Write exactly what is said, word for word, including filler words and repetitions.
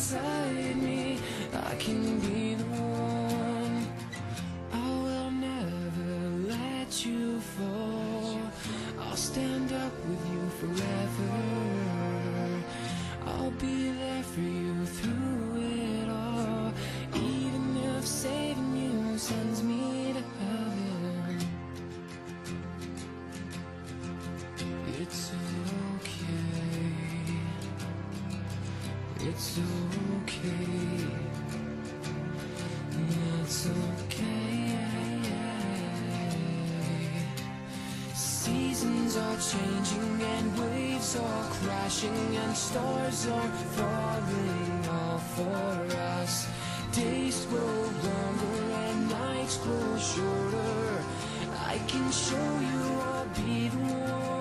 inside me, I can be the one. I will never let you fall. I'll stand up with you forever. I'll be there for you through it all, even if saving you sends me to heaven. It's okay, it's okay, it's okay. Seasons are changing and waves are crashing and stars are falling all for us. Days grow longer and nights grow shorter. I can show you I'll be the one.